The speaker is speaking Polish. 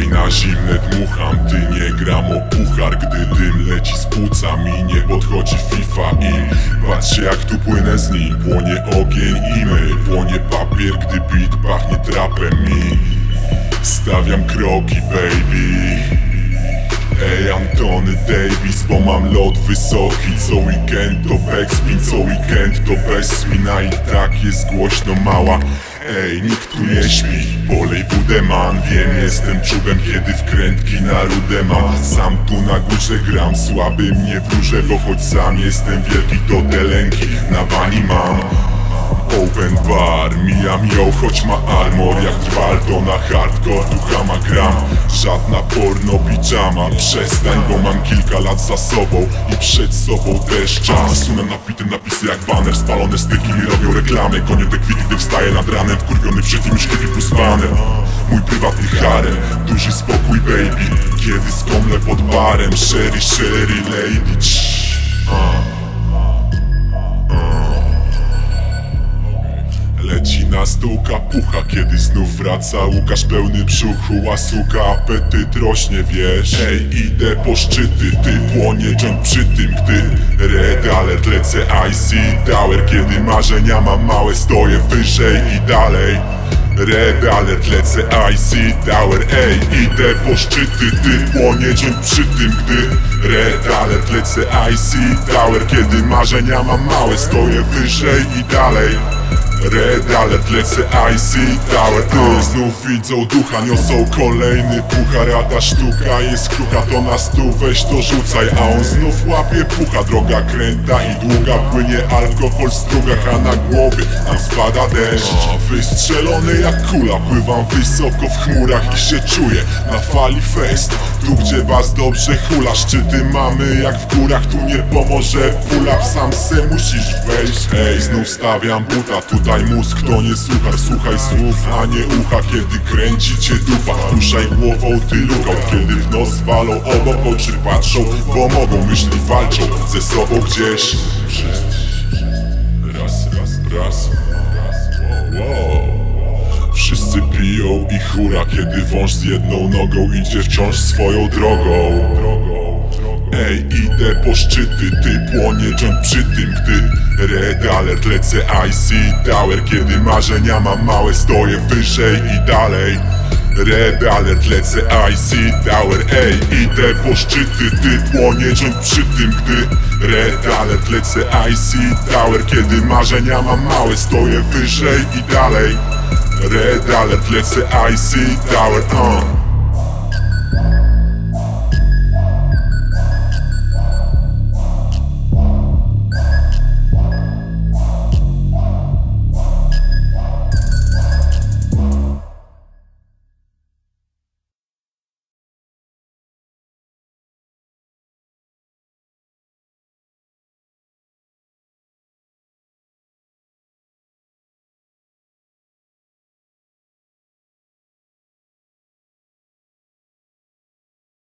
Ej, na zimne dmucham, ty nie gram o puchar. Gdy dym leci z płuca mi, nie podchodzi FIFA i patrzcie jak tu płynę z nim. Płonie ogień i my, płonie papier, gdy beat pachnie trapem mi. Stawiam kroki, baby. Ej, Antony Davis, bo mam lot wysoki. Co weekend to backspin, co weekend to bez spina. I tak jest głośno, mała. Ej, nikt tu nie śpi. Polej wódę, man, wiem, jestem czubem, kiedy wkrętki na rudę mam. Sam tu na górze gram, słaby mnie wróżę, bo choć sam jestem wielki, to te lęki na bani mam. Open bar, mijam ją, choć ma armor jak trwal, to na hardcore, ducha ma gram. Żadna porno pijama, przestań, bo mam kilka lat za sobą i przed sobą też czas. Sunę napity napisy jak baner, spalone styki mi robią reklamy. Koniec te kwity, gdy wstaję nad ranem, wkurwiony przy tym już kliki plus baner. Mój prywatny harem, duży spokój baby, kiedy skomlę pod barem. Sherry lady, Leci na stół kapucha, kiedy znów wraca Łukasz pełny brzuchu, a suka apetyt rośnie, wiesz. Ej, idę po szczyty, ty płonie joint przy tym, gdy red alert, lecę IC Tower. Kiedy marzenia mam małe, stoję wyżej i dalej. Red alert, lecę IC Tower. Ej, idę po szczyty, ty płonie joint przy tym, gdy red alert, lecę IC Tower. Kiedy marzenia mam małe, stoję wyżej i dalej. Red alert, lecę IC Tower. Znów widzą ducha, niosą kolejny puchar. A ta sztuka jest krucha, to na stół weź to rzucaj. A on znów łapie pucha, droga kręta i długa. Płynie alkohol w strugach, a na głowie nam spada deszcz. Wystrzelony jak kula, pływam wysoko w chmurach i się czuję na fali fest. Tu gdzie was dobrze hula, szczyty mamy jak w górach. Tu nie pomoże pula, sam se musisz wejść. Ej, znów stawiam buta, tutaj mózg to nie suchar. Słuchaj słów, a nie ucha, kiedy kręci cię dupa. Ruszaj głową, ty lukał, kiedy w nos walą. Obok oczy patrzą, bo mogą, myśli walczą ze sobą gdzieś. Raz, wszyscy piją i hura, kiedy wąż z jedną nogą idzie wciąż swoją drogą. Ej, idę po szczyty, ty płonie joint przy tym, gdy red alert, lecę IC Tower. Kiedy marzenia mam małe, stoję wyżej i dalej. Red alert, lecę IC Tower. Ej, idę po szczyty, ty płonie joint przy tym, gdy red alert, lecę IC Tower. Kiedy marzenia mam małe, stoję wyżej i dalej. Red alert, lecę IC Tower.